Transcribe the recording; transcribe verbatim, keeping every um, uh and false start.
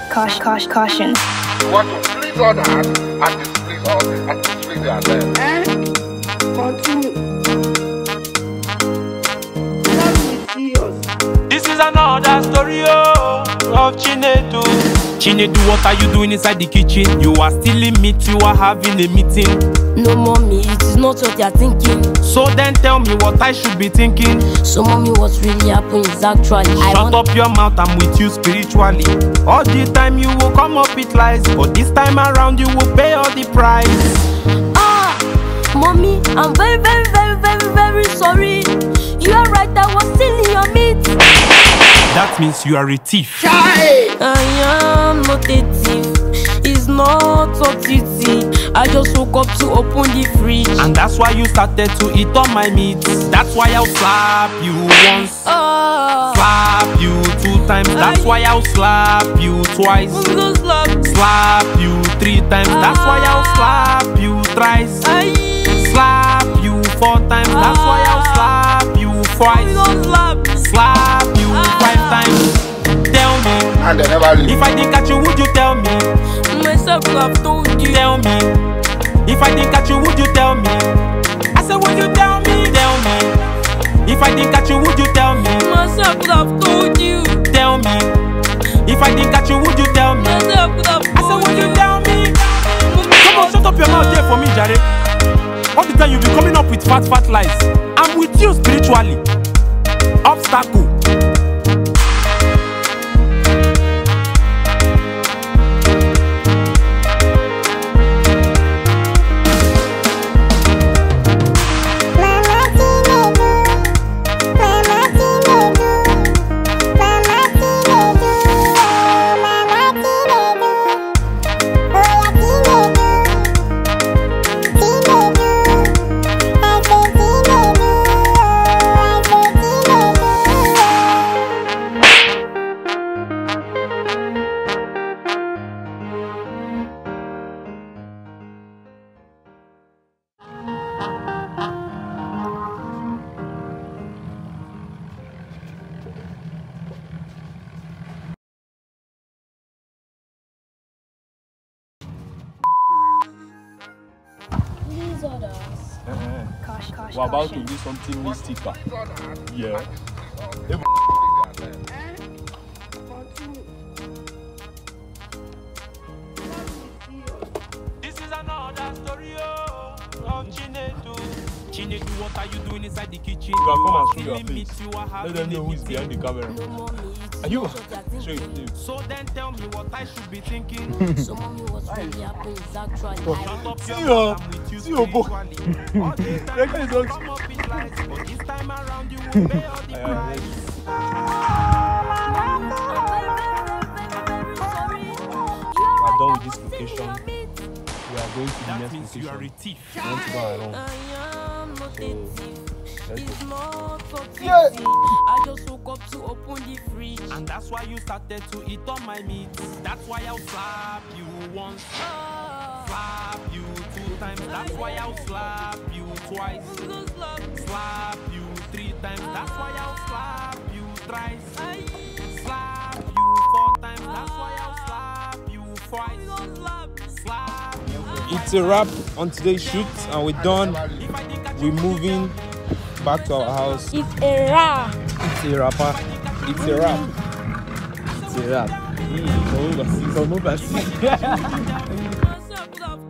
Caution, caution, caution. You want to please others and displease others and displease yourself. Eh? Continue. Let's be serious. This is another story oh, of Chinedu. Chinedu, what are you doing inside the kitchen? You are stealing meat, you are having a meeting. No, mommy, it is not what you are thinking. So then tell me what I should be thinking. So, mommy, what's really happening is actually I Shut up your mouth, I'm with you spiritually. All the time you will come up with lies, but this time around you will pay all the price. Ah, mommy, I'm very, very, very, very, very sorry. You are right, I was stealing your meat. That means you are a thief. Child! I am not a thief. It's not so titty. I just woke up to open the fridge, and that's why you started to eat all my meat. That's why I'll slap you once, oh. slap you two times. That's why I'll slap you twice, So slap. slap you three times. That's why I'll slap you thrice, Aye. slap you four times. That's why I'll slap you twice, Don't slap. slap you five times. Tell me, And they never leave. if I didn't catch you, would you tell me? Myself have told you. Tell me, if I didn't catch you, would you tell me? I said, would you tell me? Tell me, if I didn't catch you, would you tell me? Myself have told you. Tell me, if I didn't catch you, would you tell me? Myself have I said, told would you you. tell me? Come on, shut up your mouth there for me, Jare. All the time you be coming up with fat, fat lies. I'm with you spiritually. Obstacle. These others. Caution, caution, We're about to caution. do something mystical. Please others Yeah. and displease others and displease yourself. Eh? Continue. Let's be serious. This is another story oh, of Chinedu. Chinedu, what are you doing inside the kitchen? You can come are and show your stealing meat, face. you are Let having them a know who is meeting. behind the camera. No, mommy, it Are is you? not what you are Show thinking. it, So then tell me what I should be thinking. So, mommy, what's really happening is actually Shut up See your your- mouth, I'm with you see your boy. spiritually. All the That time guy you is will not- come up with lies, but this time around you will pay all the Yeah, price. I'm very, very, very, very sorry. You are We're right, done I with this was stealing location. your meat. We are going to the That next means you are a location. thief. We want to go around. I am not a thief. Let's It's go. not so Yeah. titty. I just woke up to open the fridge. And that's why you started to eat all my meat. That's why I'll slap you once, Oh. slap you two times. That's why I'll slap you twice, So slap. slap you three times. That's why I'll slap you thrice, Aye. slap you four times. That's why I'll slap you twice, Don't slap. slap you. It's a wrap on today's shoot, and we're done. If I didn't catch We're you, would you moving back to our house. It's a wrap. It's a rapper. It's a wrap. It's a wrap. Mm, so, so, so, Myself have